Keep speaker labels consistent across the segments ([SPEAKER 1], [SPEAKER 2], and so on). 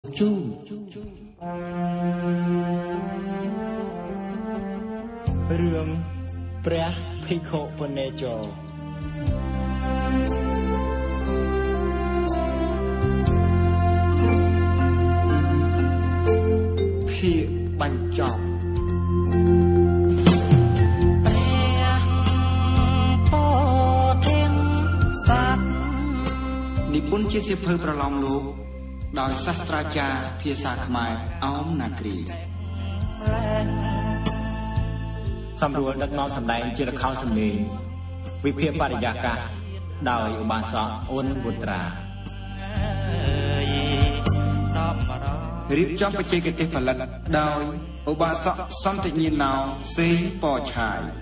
[SPEAKER 1] จูเรื่องพระภิกขุปเนโจพี่บรรจบนิพนธ์ជាសៀវភៅប្រឡងលោកដោយសាស្ត្រាចារ្យភាសាខ្មែរអោមណាគ្រីសម្រួលដឹកនាំសម្ដែងជាល្ខោនសំឡេងវិភាគបរិយាកាសដោយឧបាសកអូនវុត្រារៀបចំបច្ចេកទេសផលិតដោយឧបាសកសន្តិញ្ញាណោសេងពឆាយ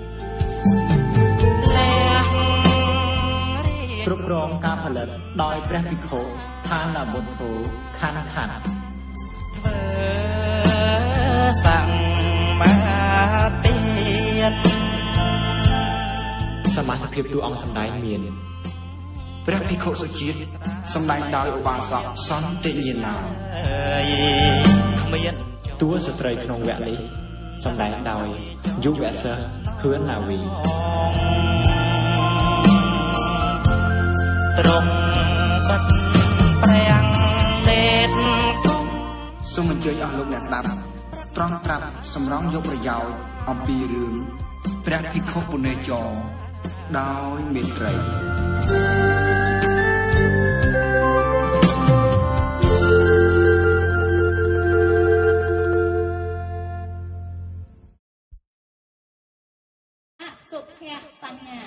[SPEAKER 1] គ្រប់គ្រងការផលិតដោយព្រះភិក្ខុឋានបុទ្ធោខណ្ឌធ្វើសមាទិសមាជភាពតួអង្គសម្ដែងមានព្រះភិក្ខុសុជាតិសម្ដែងដោយឧបាសកសន្តិញ្ញាណោគ្មានតួស្ត្រីក្នុងវគ្គនេះសម្ដែងដោយយុវសិស្សហឿនណាវីត្រង់បាត់ប្រាំងដេតសូមអញ្ជើញអស់លោកអ្នកស្ដាប់ត្រង់ត្រាប់សម្រងយកប្រយោជន៍អំពីរឿងព្រះភិក្ខុពុនេចរដោយមេត្រី
[SPEAKER 2] សុភៈសញ្ញា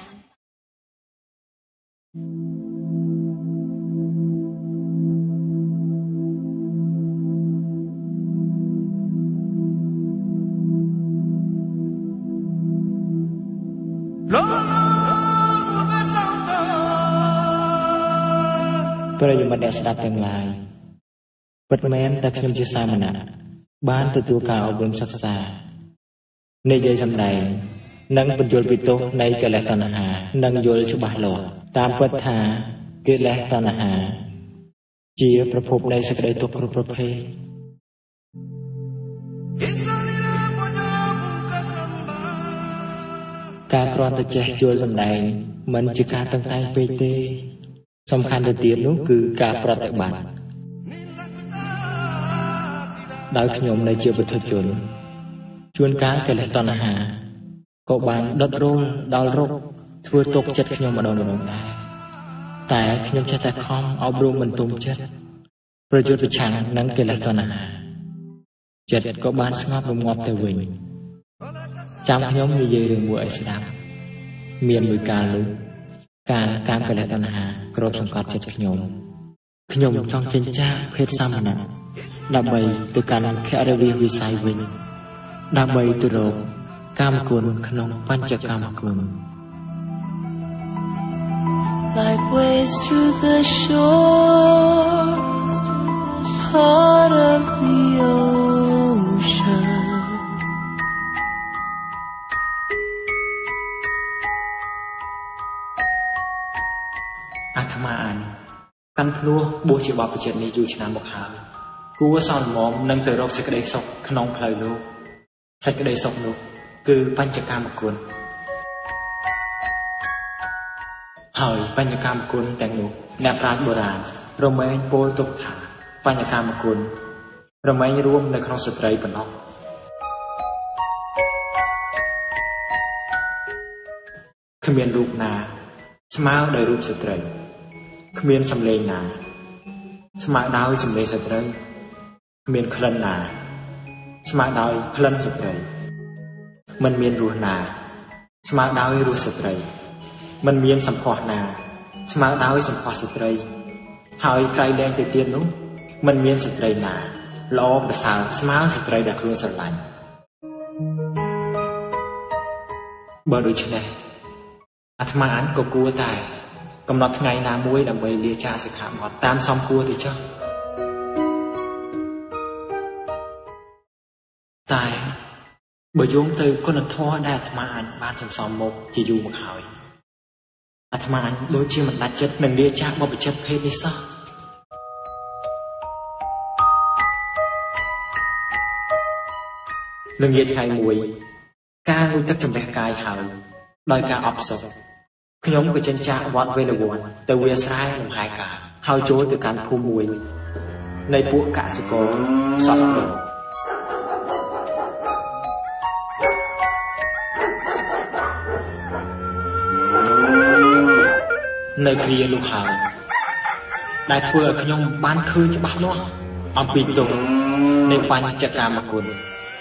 [SPEAKER 1] ប្រិយមិត្តអ្នកស្ដាប់ទាំងឡាយពិតមែនតែខ្ញុំជាសាមណៈបានទទួលការអប់រំសិក្សានិយាយសម្ដែងនិងបញ្យល់ពីទោសនៃកិលេសតណ្ហានិងយល់ច្បាស់លាស់តាមពិតថាកិលេសតណ្ហាជាប្រភពនៃសេចក្តីទុក្ខគ្រប់ប្រភេទការគ្រាន់តែចេះយល់សម្ដែងមិនជាការតឹងតែងពេកទេសំខាន់ទៅទៀតនោះគឺការប្រតិបត្តិដោយខ្ញុំនៃជាពុទ្ធជនជួនកាលកិលេសតណ្ហាក៏បានដុតរលដល់រកធ្វើទុកចិត្តខ្ញុំម្ដងដែរតែខ្ញុំចេះតែខំអប់រំបន្ទុំចិត្តប្រយុទ្ធប្រឆាំងនឹងកិលេសតណ្ហាចិត្តក៏បានស្ងប់រងាប់ទៅវិញចាំខ្ញុំនិយាយរឿងមួយឲ្យស្ដាប់មានមួយកាលនោះការកាមកិលេសតណ្ហាគ្របសង្កត់ចិត្តខ្ញុំចង់ចិញ្ចាភេទសាមណៈដើម្បីទៅកាន់ខរិវិវិស័យវិញដើម្បីទៅរកកាមគុណក្នុងបញ្ចកាមគុណ
[SPEAKER 3] Like waves to the shore part of the ocean
[SPEAKER 1] អាត្មាអានកាន់ភ្នោះបួសជាបព្វជិតនេះយូរឆ្នាំមកហើយគួរសន្មមនឹងទៅរកសេចក្តីសុខក្នុងផ្លូវលោកសេចក្តីសុខនោះគឺបញ្ចកាមគុណហើយបញ្ចកាមគុណទាំងនោះអ្នកប្រាជ្ញបុរាណរមែងពោលទុកថាបញ្ចកាមគុណរមែងរួមនៅក្នុងស្ត្រីប៉ុណ្ណោះគ្មានរូបណាស្មើដោយរូបស្ត្រីគ្មានសម្លេងណាស្មើដោយសម្លេងស្ត្រីគ្មានក្លិនណាស្មើដោយក្លិនស្ត្រីមិនមានរសណាស្មើដោយរសស្ត្រីមិនមានសម្ផស្សណាស្មើដោយសម្ផស្សស្ត្រីហើយក្រៃលែងទៅទៀតនោះមិនមានស្ត្រីណាល្អប្រសើរស្មើស្ត្រីដែលខ្លួនស្រឡាញ់បើដូច្នេះអាត្មាអានក៏គួរតែកំណត់ថ្ងៃណាមួយដើម្បីលាចាកសិក្ខាបទតាមសមគួរទៅចុះតែបើយោងទៅគុណធម៌ដែលអាត្មាអានបានសន្សំមកជាយូរមកហើយអាត្មាអានដូចជាមិនដាច់ចិត្តនឹងលាចាកបព្វជិតភេទនេះសោះល្ងាចថ្ងៃមួយការងូតទឹកចម្រះកាយហើយដោយការអបសុខខ្ញុំក៏ចិញ្ចាក់វត្តវេលវ័នទៅវាស្រែលំហែកាយហើយចូលទៅកាន់ភូមិមួយនៃពួកកសិករសក់ព្រោះនៅគ្រាលុះហើយដែលធ្វើឲ្យខ្ញុំបានឃើញច្បាស់លាស់អំពីទង្វើនៃបញ្ចកាមគុណ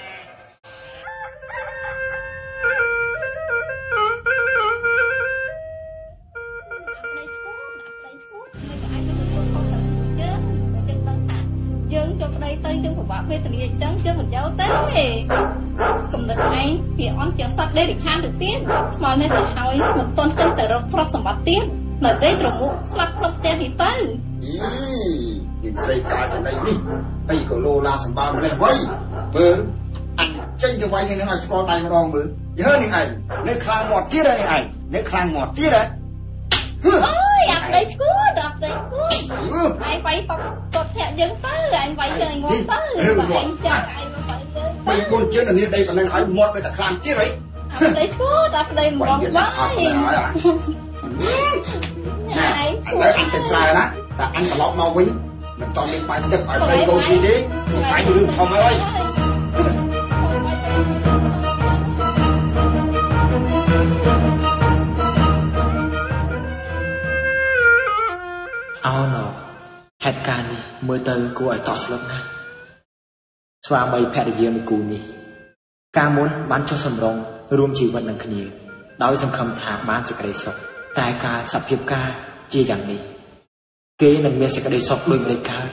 [SPEAKER 2] យើងចូលប្តីទៅយើងពិបាកវេទនាអញ្ចឹងយើងមិនយកទៅទេកំណត់ឯងវាអន់ជាងសត្វដេរិឆានទៅទៀតស្មើនេះទៅហើយមិនទាន់ទៅតែរកទ្រព្យសម្បត្តិទៀតនៅដេកត្រមុខស្លាប់ក្នុងផ្ទះនេះទៅ
[SPEAKER 4] និយាយកាយចំណៃនេះអីក៏លោឡាសម្បើម្លេះវៃមើលអញចេញទៅវាយនឹងឲ្យស្គាល់ដៃម្ដងមើលយើនេះឯងនៅខ្លាំងមាត់ទៀតនេះឯងនៅខ្លាំងមាត់ទៀត
[SPEAKER 2] អូយអាប់ដីឈួតអាប់ដីឈួតឯងវាយតក់ភ័ក្រយើងទៅឯងវាយយើងងងទៅឯងចាក់ឯងវាយយើង
[SPEAKER 4] 3 4ជើងនេះដីប៉ុណ្ណឹងឲ្យមាត់ទៅតែខ្លាំងទៀតហី
[SPEAKER 2] អាប់ដីឈួតអាប់ដីម្ដងបាយណែ
[SPEAKER 4] អញទៅស្រែណាតែអញត្រឡប់មកវិញមិនតមានបាញ់ទឹកឲ្យដីកោស៊ីទេបាញ់រឿងធំហើយ
[SPEAKER 1] អោណូហេតុការណ៍នេះមើលទៅគួរឲ្យតក់ស្លុតណាស់ស្វាមីភរិយាមួយគូនេះកាលមុនបានចុះសម្រុងរួមជីវិតនឹងគ្នាដោយសង្ឃឹមថាបានសេចក្តីសុខតែកាលសភាពការជាយ៉ាងនេះគេនឹងមានសេចក្តីសុខដូចម្តេចកើត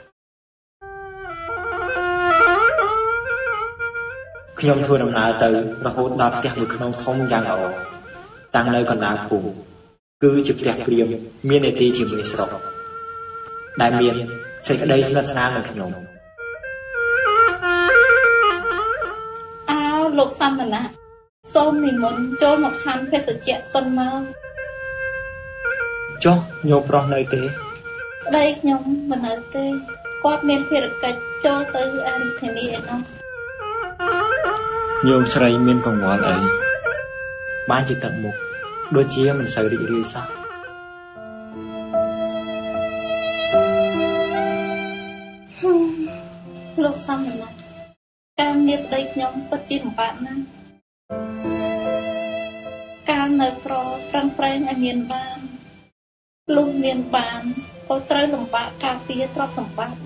[SPEAKER 1] ខ្ញុំធ្វើដំណើរទៅរហូតដល់ផ្ទះមួយក្នុងធំយ៉ាងល្អតាំងនៅកណ្ដាលភូមិគឺជាផ្ទះព្រាហ្មណ៍មាននេតិជាមេស្រុកដែលមានសេចក្តីស្និទ្ធស្នាលនឹងខ្ញុំ
[SPEAKER 2] លោកសន្តានៈសូមនិមន្តចូលមកឆាន់ភេសជ្ជៈសិនមក
[SPEAKER 1] ចុះញោមប្រុសនៅទេ
[SPEAKER 2] ប្តីខ្ញុំមិននៅទេគាត់មានភារកិច្ចចូលទៅអារាធនីឯនោះ
[SPEAKER 1] ញោមស្រីមានកង្វល់អីបានជាទឹកមុខដូចជាមិនសូវរីករាយសោះ
[SPEAKER 2] លោកសន្តានៈការងារប្តីខ្ញុំពិតជាលំបាកណាស់ការនៅប្រឹងប្រែងឲ្យមានបានលុះមានបានក៏ត្រូវលំបាកការពារទ្រព្យសម្បត្តិ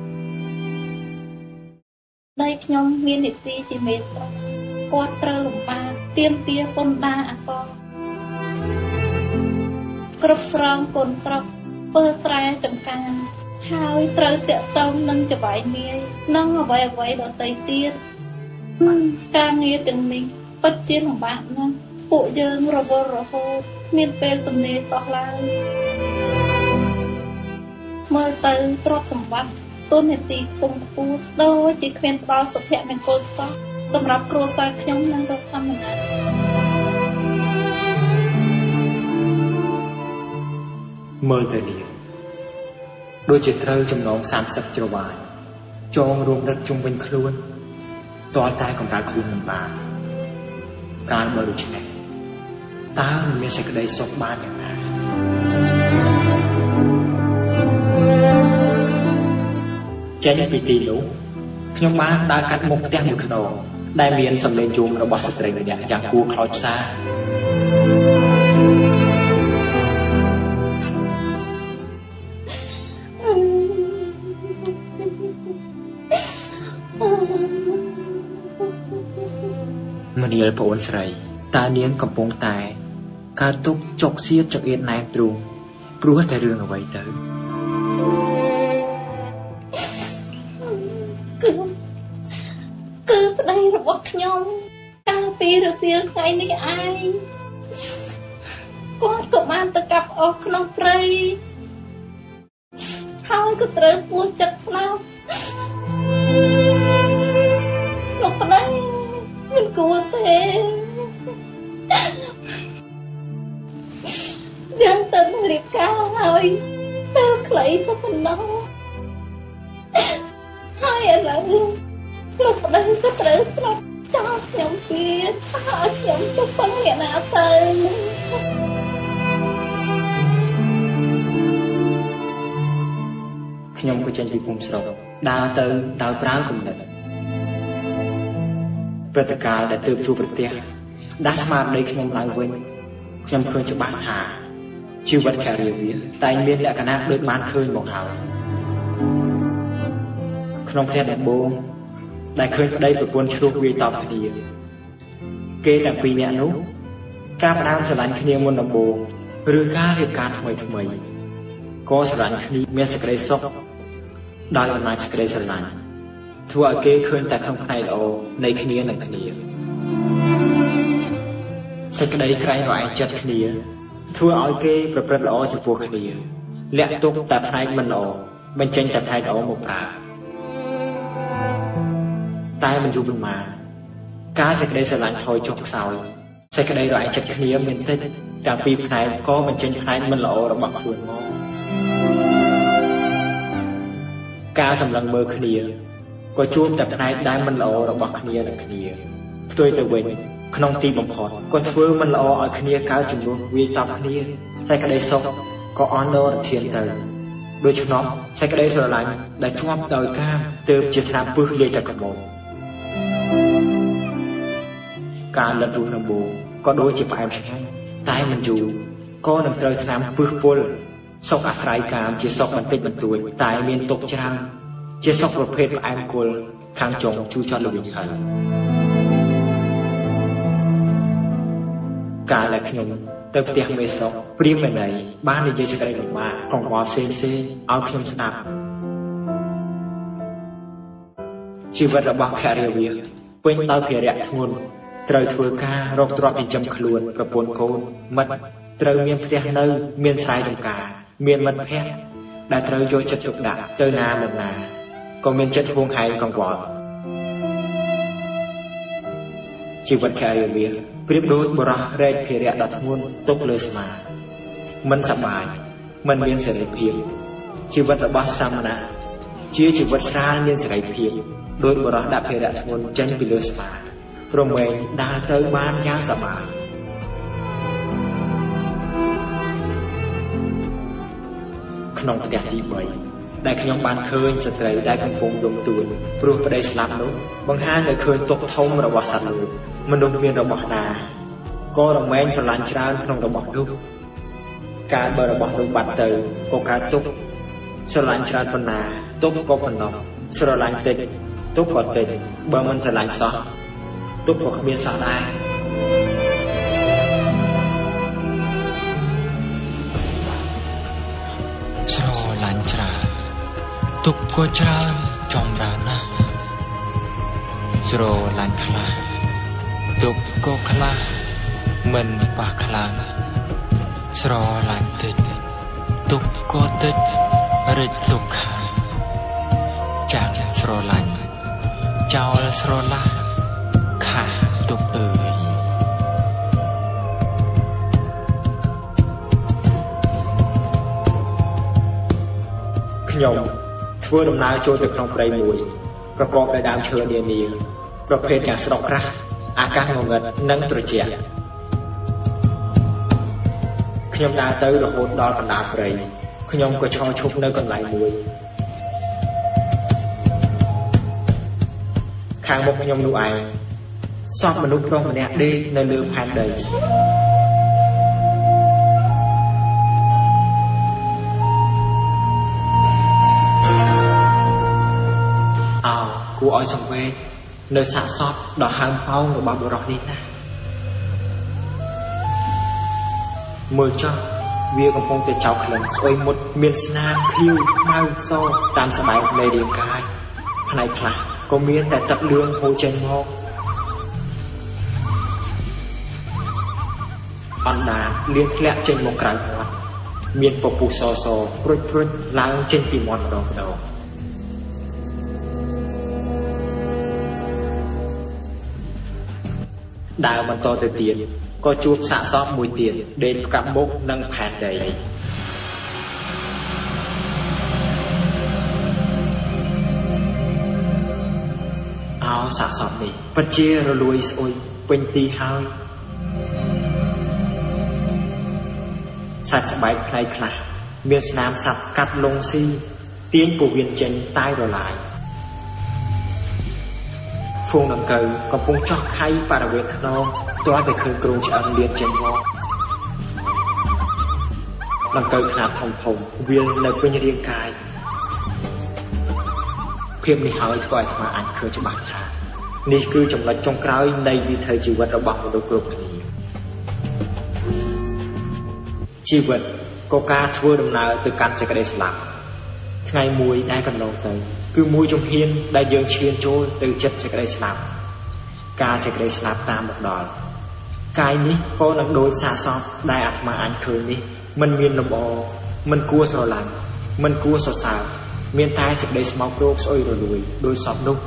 [SPEAKER 2] ប្តីខ្ញុំមាននីតិជាមេស្រុកគាត់ត្រូវលំបាកទាមទារពន្ធដារអាករគ្រប់គ្រងកូនស្រុកធ្វើស្រែចម្ការហើយត្រូវតាក់ទងនឹងចបែកនាយនិងអ្វីៗដទៃទៀតការងារទាំងនេះពិតជាលំបាកណាស់ពួកយើងរវល់រហូតមានពេលទំនេរសោះឡើយមើលទៅទ្រព្យសម្បត្តិទូនាទីខ្ពង់ខ្ពស់ដូចជាគ្មានផ្ដល់សុភមង្គលសោះសម្រាប់គ្រួសារខ្ញុំនិងលោកសន្តានៈ
[SPEAKER 1] មើលទៅនេះដូចជាត្រូវចំណង30ច្រវាយចងរួមរឹតជុំវិញខ្លួនទាល់តែកម្រើកខ្លួនមិនបានការមើលដូច្នេះតើមានសេចក្តីសុខបានយ៉ាងណាចេញពីទីនោះខ្ញុំបានដើរកាត់មុខផ្ទះមួយខ្នងដែលមានសម្លេងជួងរបស់ស្ត្រីម្នាក់យ៉ាងគួរខ្លោចផ្សាមនាលប្អូនស្រីតើនាងកំពុងតែកើតទុកចុកសៀតចង្អៀតណែនទ្រូងព្រោះតែរឿងអ្វីទៅ
[SPEAKER 2] គឺប្តីរបស់ខ្ញុំកាលពីរសៀលថ្ងៃនេះឯងគាត់ក៏បានទៅកាប់អុសក្នុងព្រៃហើយក៏ត្រូវពោះចិត្តស្លាប់លោកប្តីមិនគួរទេយ៉ាងទៅរៀបការហើយពេលខ្លីទៅប៉ុណ្ណោះហើយឥឡូវលោកប្តីក៏ត្រូវស្លាប់ចោលខ្ញុំទៀតហើយខ្ញុំទៅពឹងអ្នកណាទៅ
[SPEAKER 1] ខ្ញុំក៏ចេញពីភូមិស្រុកដើរទៅដោយប្រើគំនិតព្រឹត្តិការណ៍ដែលទើបជួបប្រទះដាស់ស្មារតីខ្ញុំឡើងវិញខ្ញុំឃើញច្បាស់ថាជីវិតការីវាតែងមានលក្ខណៈដូចបានឃើញមកហើយក្នុងផ្ទះដំបូងដែលឃើញប្តីប្រពន្ធឆ្លោះវាយតប់គ្នាគេទាំងពីរនាក់នោះការផ្ដើមស្រឡាញ់គ្នាមុនដំបូងឬការរៀបការថ្មីក៏ស្រឡាញ់គ្នាមានសេចក្តីសុខដោយអំណាចសេចក្តីស្រឡាញ់ធ្វើឲ្យគេឃើញតែក្នុងផ្នែកល្អនៃគ្នានឹងគ្នាសេចក្តីក្រែងរឯងចិត្តគ្នាធ្វើឲ្យគេប្រព្រឹត្តល្អចំពោះគ្នាលាក់ទុកតែផ្នែកមិនល្អបញ្ចេញតែផ្នែកល្អមកប្រើតែមិនយូរប៉ុន្មានការសេចក្តីស្រឡាញ់ថយចុះខ្សោយសេចក្តីរឯងចិត្តគ្នាមានតិចទាំងពីរផ្នែកក៏បញ្ចេញផ្នែកមិនល្អរបស់ខ្លួនមកការសម្លឹងមើលគ្នាក៏ជួបតែផ្នែកដែលមិនល្អរបស់គ្នានឹងគ្នាផ្ទុយទៅវិញក្នុងទីបំផុតក៏ធ្វើមិនល្អឲ្យគ្នាកើតចំនួនវាយតប់គ្នាសេចក្តីសុខក៏អន់នរធានទៅដូច្នោះសេចក្តីស្រឡាញ់ដែលជាប់ដោយកាមទើបជាថ្នាំពឹសលាយតែក្បោបការលិតរស់ដំបូងក៏ដូចជាផ្អែមឆ្ងាញ់តែមិនយូរក៏នឹងត្រូវថ្នាំពឹសពុលសុខអាស្រ័យកាមជាសុខបន្តិចបន្តួចតែមានទុកច្រើនជាសុខប្រភេទផ្អែមគល់ខាងចុងជូរចត់ល្វីងហើយកាលដែលខ្ញុំទៅផ្ទះមេស្រុកព្រាហ្មណ៍ណីបាននិយាយសេចក្តីលំបាកកង្វល់ផ្សេងៗឲ្យខ្ញុំស្ដាប់ជីវិតរបស់ខរិយាវាពេញដោយភារៈធ្ងន់ត្រូវធ្វើការរកទ្រព្យចិញ្ចឹមខ្លួនប្រពន្ធកូនមិត្តត្រូវមានផ្ទះនៅមានស្រែចម្ការមានមិត្តភ័ក្តិដែលត្រូវយកចិត្តទុកដាក់ទៅណាមកណាក៏មានចិត្តហួងហែងកង្វល់ជីវិតខរិយាវាប្រៀបដូចបរោះរែកភារៈដ៏ធ្ងន់ទុកលើស្មាមិនសប្បាយមិនមានសេរីភាពជីវិតរបស់សាមណៈជាជីវិតស្រាលមានសេរីភាពដោយបរោះដាក់ភារៈធ្ងន់ចេញពីលើស្មារមែងដើរទៅបានយ៉ាងសប្បាយក្នុងផ្ទះទី3ដែលខ្ញុំបានឃើញស្ត្រីដែលកំពុងយំទួញព្រោះប្តីស្លាប់នោះបង្ហាញឲ្យឃើញទុកធំរបស់សត្វលោកមនុស្សមានរបស់ណាក៏រមែងស្រឡាញ់ច្រើនក្នុងរបស់នោះការបើរបស់នោះបាត់ទៅក៏កើតទុកស្រឡាញ់ច្រើនប៉ុណ្ណាទុកក៏ប៉ុណ្ណោះស្រឡាញ់តិចទុកក៏តិចបើមិនស្រឡាញ់សោះទុកក៏គ្មានសោះដែរស្រឡាញ់ច្រើនទុកក៏ច្រើនចម្រើនណាស់ស្រឡាញ់ខ្លះទុកក៏ខ្លះមិនប៉ះខ្លាំងស្រឡាញ់តិចទុកក៏តិចរិចទុកខាចាំស្រឡាញ់ចោលស្រឡះខាទុកអើយខ្ញុំធ្វើដំណើរចូលទៅក្នុងព្រៃមួយប្រកបដោយដើមឈើនានាប្រភេទយ៉ាងស្រស់ក្រាស់អាកាសងងឹតនិងត្រជាក់ខ្ញុំដើរទៅរហូតដល់បណ្ដាព្រៃខ្ញុំក៏ឈរឈប់នៅកន្លែងមួយខាងមុខខ្ញុំនោះឯងសពមនុស្សប្រុសម្នាក់ដេកនៅលើផែនដីគួរឲ្យសង្វេគនៅសាកសពដ៏ហើមហោងរបស់បុរសនេះណាមើលចុះវាកំពុងតែចោកក្លិនស្អុយមុតមានស្នាមខៀវខ្មៅសតាមស្បែកនៃរាងកាយផ្នែកខ្លះក៏មានតែទឹកលឿងហូរចេញមកអណ្ដាតលៀនធ្លាក់ចេញមកក្រៅមាត់មានពពុះសសព្រុចឡើងចេញពីមាត់ម្ដងដើរបន្តទៅទៀតក៏ជួបសាកសពមួយទៀតដេកផ្កាប់មុខនឹងផែនដីสะสมนี้ปัจเจรลวยสวยเป็นตีหายสัตว์สบายใครคลาเมียนสนามสัตว์กัดลงซีเตียงปูเวียนเจนใต้ระลายฟงนังเกยกับปงจอกไข่ปาระเวทนองตัวไปคืนกรุงจะเรียนเจนวอนังเกยขนาดทงเวียนในเป็นเรียงกายเพียงในหายก่อยมาอ่านเคยจะบาดทานี่คือจำนวนจงกล้าวในวิถีชีวิตระบำโดยกลุ่มนี้ชีวิตก็การทั่วดำเนินtừการเสกได้สลับไงมวยได้กำลังเตยคือมวยจงเฮียนได้เยือนเชียนโจtừจัดเสกได้สลับการเสกได้สลับตามหมดดอกกายนี้ก็นักโดยสาสอบได้อัดมาอ่านเคยนี้มันมีลมอมันกลัวสลังมันกลัวสดสาวเมียนตายเสกได้สมองโรคสอยรวยโดยสอบนุก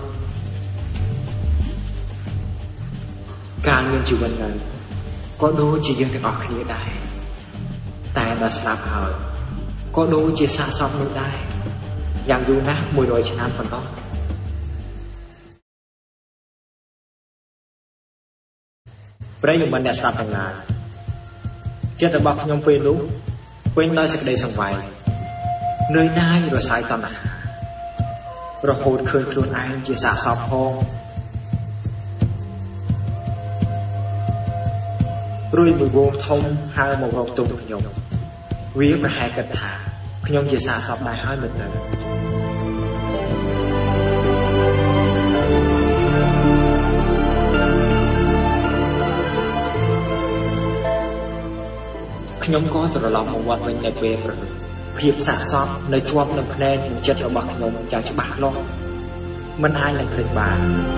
[SPEAKER 1] การเงินชีวิตนั้นก็ดูจียังถึงออกคดีได้แต่เราสลับเขาก็ดูจีสะสมนุกได้อย่างดูนะมวยโดยชนะคนต้องประโยชน์มันเนี่ยสลับต่างงานเจ้าแต่บอกยมเป็นรู้เป็นน้อยสักใดสังไว้เนยได้หรือสายตอนไหนเราโหดเคยครูนไอจีสะสมพองรุ่ยมือวงทงหายหมกรองตุ่มขยมวิประหายกระถาขยมจีสะสมได้ให้หมดเลยขยมก็ตลอดมวัดเป็นในเปรย์เพียบสะสมในช่วงหนึ่งคะแนนเจ็ดระบักขยมจากฉบับโลกมันอายหลังเคยบา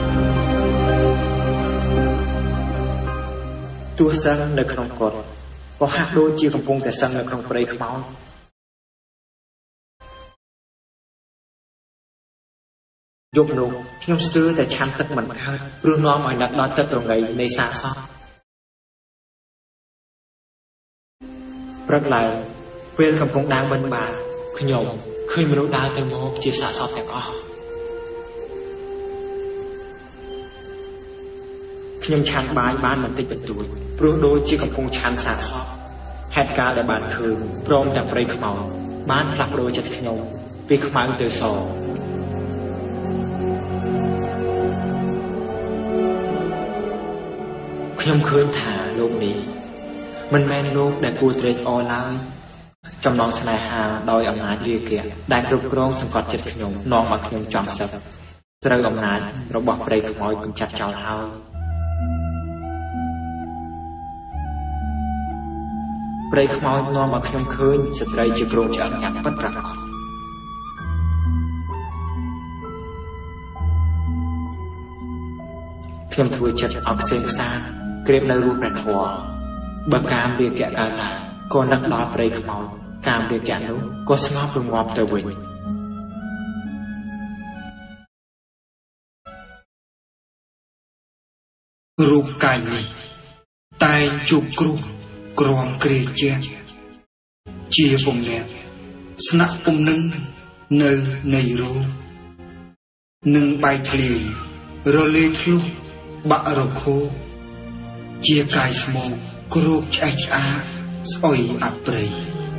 [SPEAKER 1] ตัวสังในขนมกดก็หักโดยจีกำปงแต่สังในขนมเปรย์ขมเอายกนกยมซื้อแต่ชันตักเหมือนกันรู้น้อมอ่อยนักนอนตักตรงไหนในสาซอรักไหลเวลกำปงดังบันบาขยมเคยไม่รู้ดาวเต็มโมกจีสาซอแต่ก็ขยมชันบายบ้านมันติดเป็นตัวรู้โดยจีกำปงชันสาซอเหตุการณ์ในบ้านคืนพร้อมแต่เปรย์ขมเอาบ้านหลักโดยจัดขยมปีขมังเตอซอขยมเคยถาโลกนี้มันแม่นโลกได้กูเตรดออนไลน์จำลองสนายหาโดยอำนาจเรียกเกียรได้กรุบกรองสังกัดจัดขยมน้องมาขยมจอมสับเตรอำนาจเราบอกเปรย์ขมอยกุญจัดเจ้าเท้าเปรย์ขมอยน้องมาขยมคืนสตรีจะกรองจะหยับปัดประกอบขยมถวยจัดออกเสียงซาเกรียบในรูปแบบหัวบางการเรียกแกะการละก็นักดอเปรย์ขมอยการเรียกแกะนู้ก็สงบลงวอมเตวินรูปกายนี้ตายจุกกรุกรองเกลียเจียเจียปมเนี่ยสนับปมนึงในรูหนึ่งใบทลีโรลีทลุบะรโคเจียกายสมองกรุกใจอาสอยอับเปรย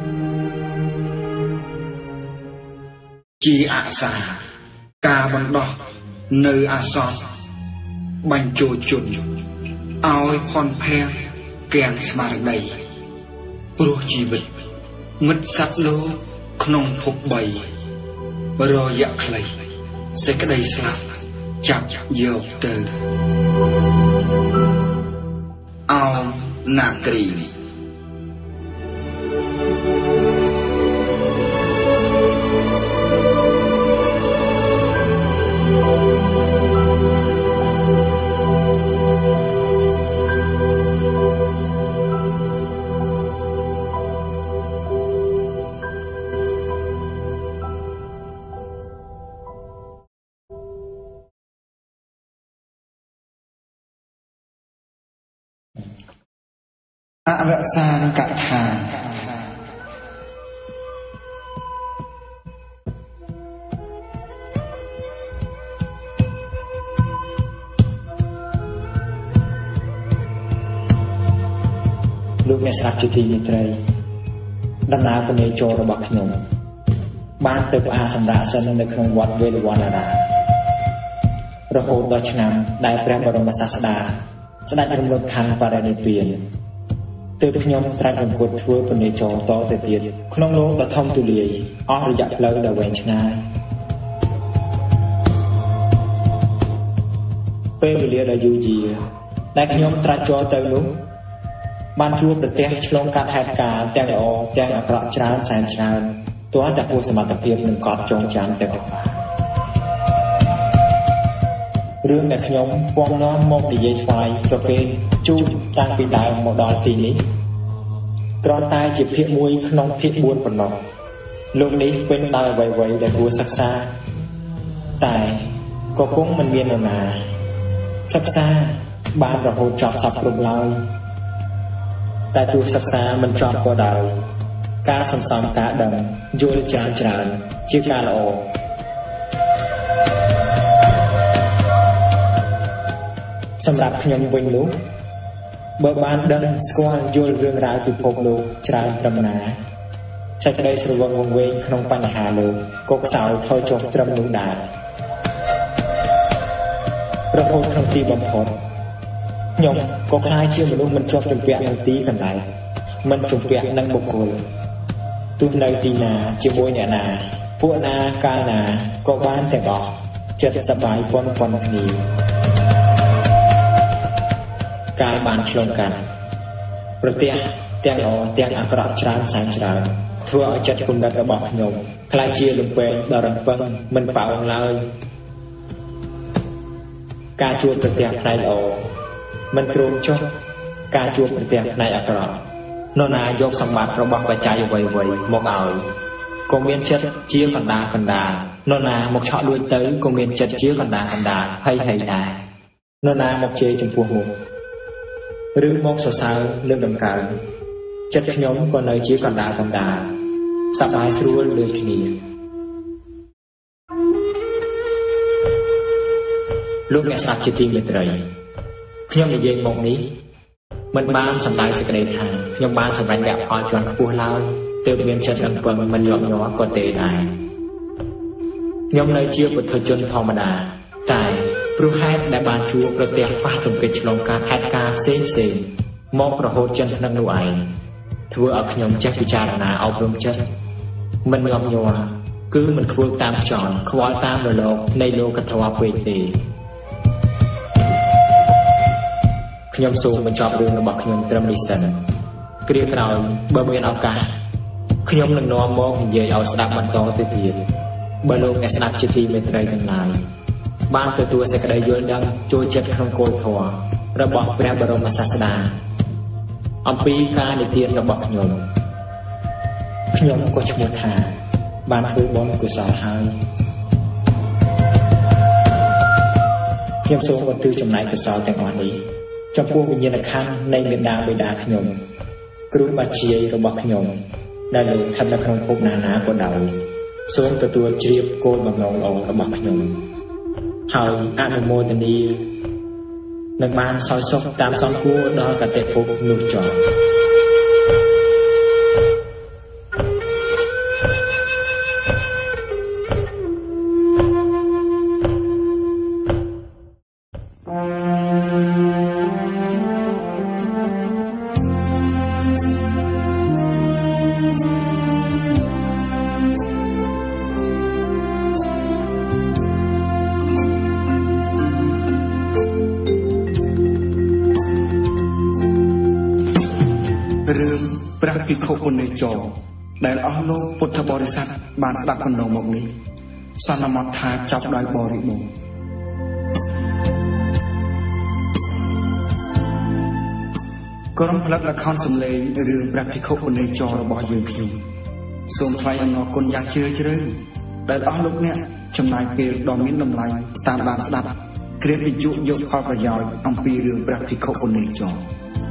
[SPEAKER 1] จีอาสากาบังดอกเนออาซอนบัญโจจุนเอาพรแพงแกงสมาร์ใดรู้ชีวิตมิดสัตโลขนมพกใบรอยะใครเสกได้สลับจับเยี่ยวเตอเอาหนักกรีอรสานกะทาលោកអ្នកស្ដាប់ជាទីមេត្រីដំណើរពនេចររបស់ខ្ញុំបានទៅផ្អាកសម្រាប់សិននៅក្នុងវត្តវេលវណ្ណារាមរហូតដល់ឆ្នាំដែលព្រះបរមសាស្តាស្ដេចរំលឹកខាងបរិនិព្វានទើបខ្ញុំត្រាច់អង្គុតធ្វើពនេចរតទៅទៀតក្នុងលោកដ៏ធំទូលាយអស់រយៈផ្លូវដ៏វែងឆ្ងាយពេលវេលាដ៏យូរយារដែលខ្ញុំត្រាច់ចរទៅនោះបានជួបប្រទះឆ្លងកាត់ហេតុការណ៍ទាំងល្អទាំងអាក្រក់ច្រើនសែនច្រើនទាល់តែគួរសមត្ថភាពនឹងកត់ចងចាំទាំងអស់រឿងដែលខ្ញុំពំនាំមកនិយាយថ្វាយប្រគេនជូនតាំងពីដើមមកដល់ទីនេះគ្រាន់តែជាភាគមួយក្នុងភាគ4ប៉ុណ្ណោះលោកនេះពេញដោយអ្វីៗដែលគួរសិក្សាតែក៏គង់មិនមាននរណាសិក្សាបានរហូតចប់សពគ្រប់ឡើយតែទោះសិក្សាមិនចប់ក៏ដោយការសន្សំការដឹងយល់ច្រើនជាការល្អសម្រាប់ខ្ញុំវិញនោះបើបានដឹងស្គាល់យល់រឿងរ៉ាវពិភពលោកច្រើនត្រឹមណាសេចក្តីស្រវឹងវង្វេងក្នុងបញ្ហាលោកក៏ខ្សោយថយចុះត្រឹមនោះដែររហូតក្នុងទីបំផុតខ្ញុំក៏ខ្លាចជាមនុស្សមិនជាប់ជំពាក់នឹងទីកន្លែងមិនជំពាក់នឹងបុគ្គលទោះនៅទីណាជាមួយអ្នកណាពួកណាកាលណាក៏បានទាំងអស់ចិត្តសប្បាយប៉ុនគ្នាកាលបានឆ្លងកាត់ប្រទះទាំងល្អទាំងអាក្រក់ច្រើនសែនច្រើនធ្វើឲ្យចិត្តគំនិតរបស់ខ្ញុំខ្លាចជាលំពេងដ៏រឹងប៉ឹងមិនប៉ោងឡើយការជួបប្រទះផ្នែកល្អមិនទ្រាំចុះការជួបប្រទះផ្នែកអាក្រក់នរណាយកសម្បត្តិរបស់បច្ច័យអ្វីៗមកឲ្យក៏មានចិត្តជាកណ្ដាលនរណាមកឆក់លួចទៅក៏មានចិត្តជាកណ្ដាលហើយដែរនរណាមកជេរចំពោះមុខឬមកសរសើរលើកតម្កើងចិត្តខ្ញុំក៏នៅជាកណ្ដាលសប្បាយស្រួលដូចគ្នាលោកអ្នកស្ដាប់ជាទីមេត្រីខ្ញុំនិយាយមកនេះមិនបានសម្ដៅសេចក្តីថាខ្ញុំបានសម្រេចលទ្ធផលជាន់ខ្ពស់ឡើយទើបមានចិត្តរឹងប៉ឹងមិនញាប់ញ័រក៏ទេដែរខ្ញុំនៅជាពុទ្ធជនធម្មតាតែព្រោះហេតុដែលបានជួបប្រទះប៉ះទង្គិចឆ្លងកាត់ហេតុការណ៍ផ្សេងមករហូតចិនក្នុងនោះឯងធ្វើឲ្យខ្ញុំចេះពិចារណាអប់រំចិត្តមិនញាប់ញ័រគឺមិនធ្វើតាមខ្យល់ខ្វល់តាមរលកនៃលោកធម៌ពេកទេខ្ញុំសូមបញ្ចប់រឿងរបស់ខ្ញុំត្រឹមនេះសិនគ្រាក្រោយបើមានឱកាសខ្ញុំនឹងនាំមកនិយាយឲ្យស្ដាប់បន្តទៅទៀតបើលោកអ្នកស្ដាប់ជាទីមេត្រីទាំងឡាយបានទទួលសេចក្តីយល់ដឹងចូលចិត្តក្នុងគោលធម៌របស់ព្រះបរមសាស្តាអំពីការនិទានរបស់ខ្ញុំក៏ឈ្មោះថាបានធ្វើបុណ្យកុសលហើយខ្ញុំសូមឧទ្ទិសចំណែកកុសលទាំងអស់នេះចំពោះវិញ្ញាណក្ខន្ធនៃមេដាបិតាខ្ញុំគ្រូបាជាយរបស់ខ្ញុំដែលលោកស្ថិតនៅក្នុងភពណាក៏ដោយសូមទទួលជ្រាបគោលបំណងល្អរបស់ខ្ញុំហើយអនុមោទនានឹងបានសោយសុខតាមសំគួរដល់កតេភពនោះចោល
[SPEAKER 5] រឿងព្រះភិក្ខុពនេចរដែលអស់លោកពុទ្ធបរិស័ទបានស្ដាប់កន្លងមកនេះសន្មតថាចប់ដោយបរិបូរណ៍ក្រុមផលិតល្ខោនសម្លេងរឿងព្រះភិក្ខុពនេចររបស់យើងខ្ញុំសូមថ្លែងអំណរគុណយ៉ាងជ្រាលជ្រៅដែលអស់លោកអ្នកចំណាយពេលដ៏មានតម្លៃតាមដានស្ដាប់គ្រាបញ្ជូយកផលប្រយោជន៍អំពីរឿងព្រះភិក្ខុពនេចរ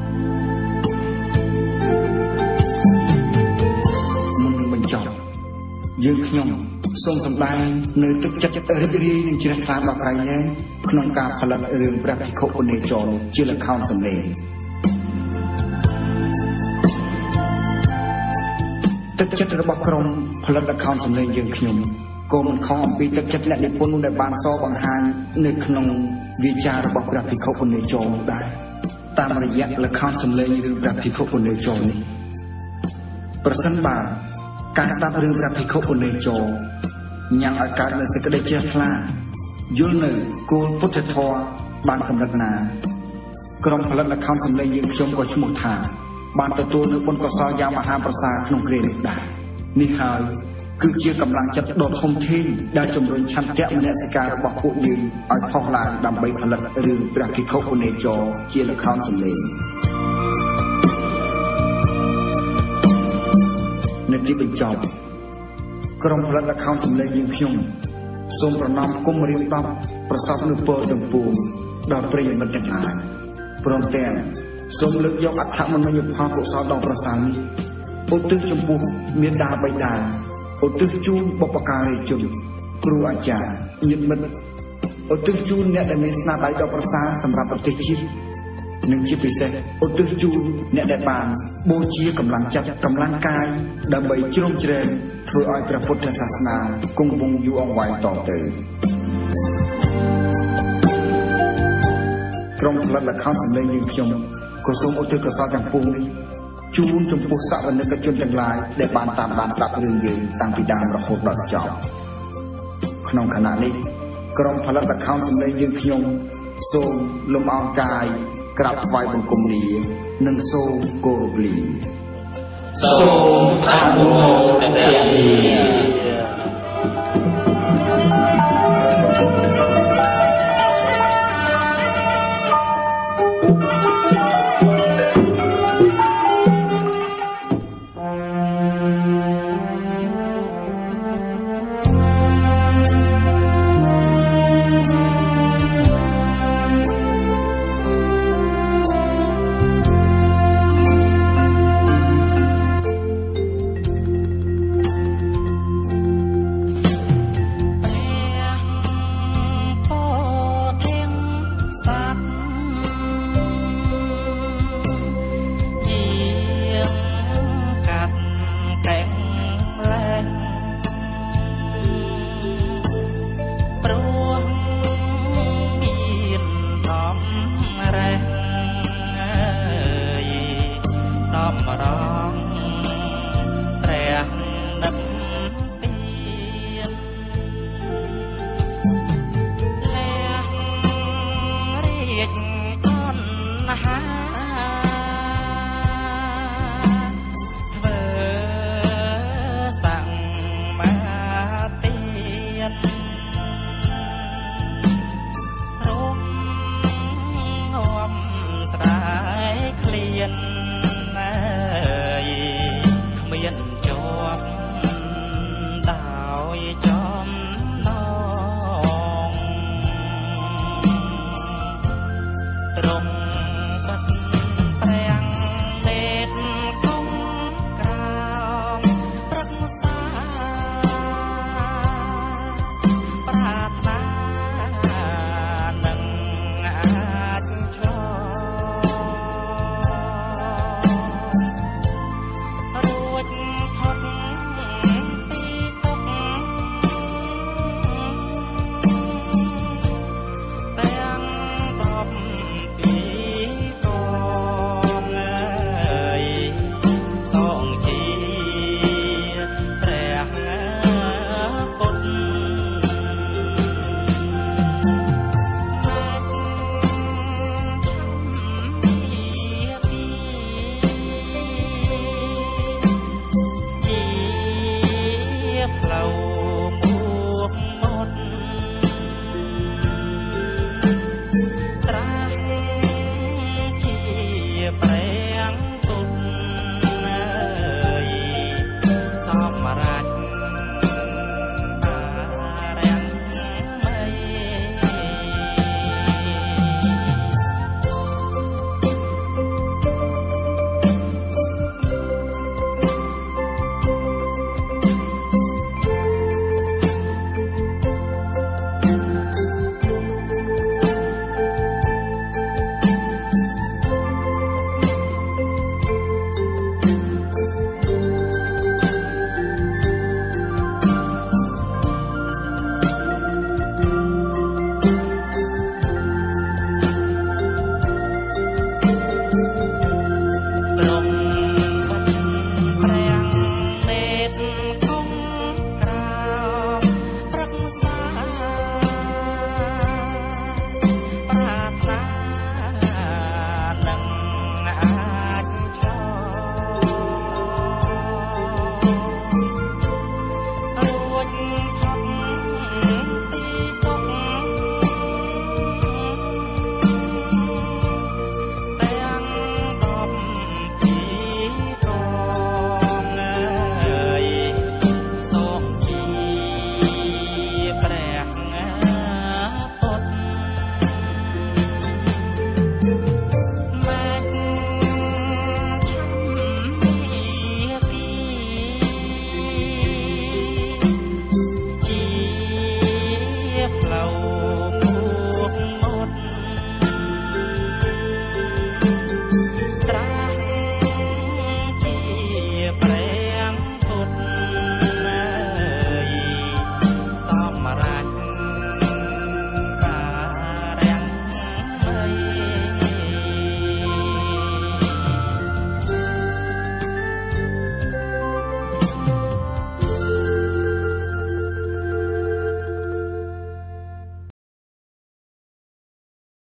[SPEAKER 5] យើងខ្ញុំសូមសម្ដែងនៅទឹកចិត្តរីករាយនឹងជ្រះថ្លាដល់ក្រៃលែងក្នុងការផលិតរឿងព្រះភិក្ខុពនេចរជាល្ខោនសម្លេងទឹកចិត្តរបស់ក្រុមផលិតល្ខោនសម្លេងយើងខ្ញុំក៏មិនខុសអំពីទឹកចិត្តអ្នកនិពន្ធដែលបានសរបង្ហាញនៅក្នុងវាចារបស់ព្រះភិក្ខុនេជរនោះដែរតាមរយៈល្ខោនសម្លេងរឿងព្រះភិក្ខុនេជរនេះប្រសិនបើការស្ដាប់រឿងព្រះភិក្ខុនេជរញ៉ាំងឲ្យកើតនូវសេចក្តីជ្រះថ្លាយល់នៅគោលពុទ្ធធម៌បានកម្រិតណាក្រុមផលិតល្ខោនសម្លេងយើងខ្ញុំក៏ឈ្មោះថាបានទទួលនូវបុណ្យកុសលយ៉ាងមហាប្រសើរក្នុងគ្រានេះដែរនេះហើយគឺជាកម្លាំងចិត្តដ៏ធំធេងដែលជំរុញឆន្ទៈមនសិការរបស់ពួកយើងឲ្យផុសឡើងដើម្បីផលិតរឿងព្រះភិក្ខុនេជរជាល្ខោនសម្លេងនៅទីបញ្ចប់ក្រុមផលិតល្ខោនសម្លេងយើងខ្ញុំសូមប្រណម្យគុំរៀបរាប់ប្រសពនូវពរទាំងពួងដល់ប្រិយមិត្តទាំងឡាយព្រមទាំងសូមលើកយកអត្ថមនោញ្ញផលកុសលដ៏ប្រសើរនេះឧទ្ទិសចំពោះមាតាបិតាឧទ្ទិសជូនបុព្វការីជនគ្រូអាចារ្យញាតិមិត្តឧទ្ទិសជូនអ្នកដែលមានស្នាដៃដ៏ប្រសើរសម្រាប់ប្រទេសជាតិនិងជាពិសេសឧទ្ទិសជូនអ្នកដែលបានបូជាកម្លាំងចិត្តកម្លាំងកាយដើម្បីជ្រោមជ្រែងធ្វើឲ្យព្រះពុទ្ធសាសនាគង់វង្សយូរអង្វែងតទៅក្រុមផលិតល្ខោនសម្លេងយើងខ្ញុំក៏សូមឧទ្ទិសកុសលទាំងពួងនេះជូនចំពោះសវនិកជនទាំងឡាយដែលបានតាមដានស្ដាប់រឿងយើងតាំងពីដើមរហូតដល់ចប់ក្នុងខណៈនេះក្រុមផលិតល្ខោនសម្លេងយើងខ្ញុំសូមលំអរកាយក្រាបថ្វាយបង្គំលានិងសូមគោរពលាសូមអនុមោទនា